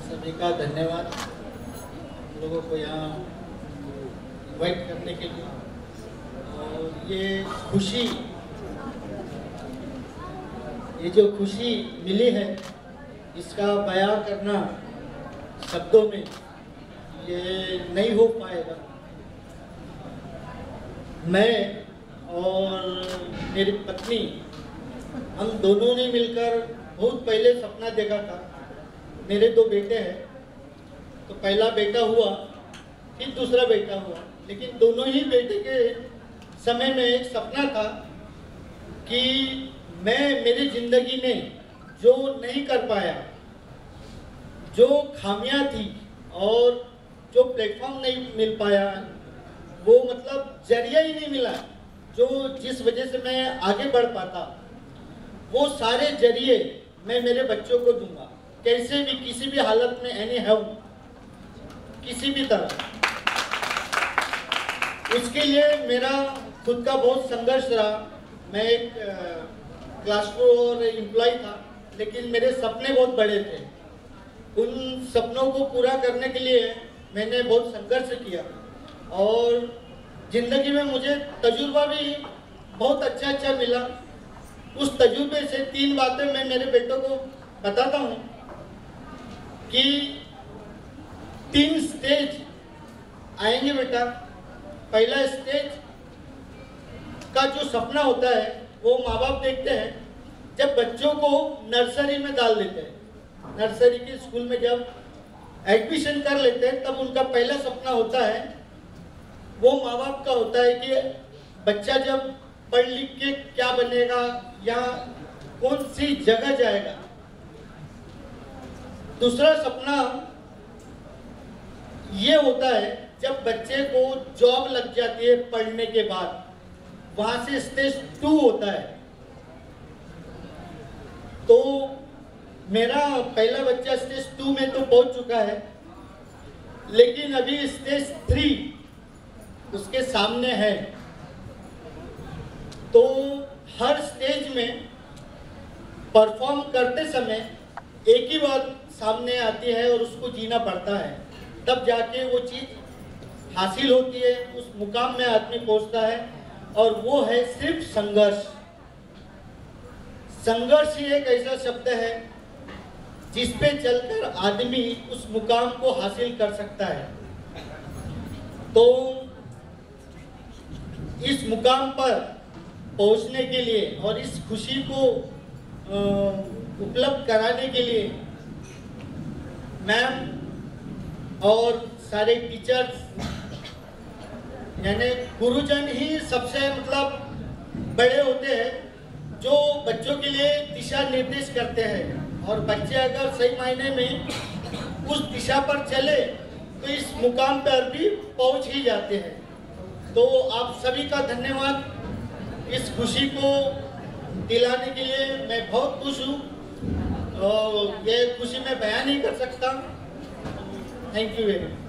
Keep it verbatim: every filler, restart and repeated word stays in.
सभी का धन्यवाद हम लोगों को यहाँ इन्वाइट करने के लिए। और ये खुशी, ये जो खुशी मिली है इसका बयां करना शब्दों में ये नहीं हो पाएगा। मैं और मेरी पत्नी हम दोनों ने मिलकर बहुत पहले सपना देखा था। मेरे दो बेटे हैं, तो पहला बेटा हुआ, फिर दूसरा बेटा हुआ, लेकिन दोनों ही बेटे के समय में एक सपना था कि मैं मेरी जिंदगी में जो नहीं कर पाया, जो खामियां थी और जो प्लेटफॉर्म नहीं मिल पाया, वो मतलब जरिया ही नहीं मिला जो जिस वजह से मैं आगे बढ़ पाता, वो सारे जरिए मैं मेरे बच्चों को दूंगा, कैसे भी, किसी भी हालत में, एनी हाउ, किसी भी तरह। उसके लिए मेरा खुद का बहुत संघर्ष रहा। मैं एक क्लास फोर एम्प्लॉय था, लेकिन मेरे सपने बहुत बड़े थे। उन सपनों को पूरा करने के लिए मैंने बहुत संघर्ष किया और जिंदगी में मुझे तजुर्बा भी बहुत अच्छा अच्छा मिला। उस तजुर्बे से तीन बातें मैं मेरे बेटों को बताता हूँ कि तीन स्टेज आएंगे बेटा। पहला स्टेज का जो सपना होता है वो माँ बाप देखते हैं जब बच्चों को नर्सरी में डाल देते हैं। नर्सरी के स्कूल में जब एडमिशन कर लेते हैं तब उनका पहला सपना होता है, वो माँ बाप का होता है कि बच्चा जब पढ़ लिख के क्या बनेगा या कौन सी जगह जाएगा। दूसरा सपना ये होता है जब बच्चे को जॉब लग जाती है पढ़ने के बाद, वहां से स्टेज टू होता है। तो मेरा पहला बच्चा स्टेज टू में तो पहुंच चुका है, लेकिन अभी स्टेज थ्री उसके सामने है। तो हर स्टेज में परफॉर्म करते समय एक ही बात सामने आती है और उसको जीना पड़ता है, तब जाके वो चीज हासिल होती है, उस मुकाम में आदमी पहुंचता है, और वो है सिर्फ संघर्ष। संघर्ष ही एक ऐसा शब्द है जिस पे चलकर आदमी उस मुकाम को हासिल कर सकता है। तो इस मुकाम पर पहुंचने के लिए और इस खुशी को उपलब्ध कराने के लिए मैम और सारे टीचर्स यानी गुरुजन ही सबसे मतलब बड़े होते हैं जो बच्चों के लिए दिशा निर्देश करते हैं, और बच्चे अगर सही मायने में उस दिशा पर चले तो इस मुकाम पर भी पहुंच ही जाते हैं। तो आप सभी का धन्यवाद। इस खुशी को दिलाने के लिए मैं बहुत खुश हूँ और ये खुशी मैं बयान नहीं कर सकता। Thank you very much.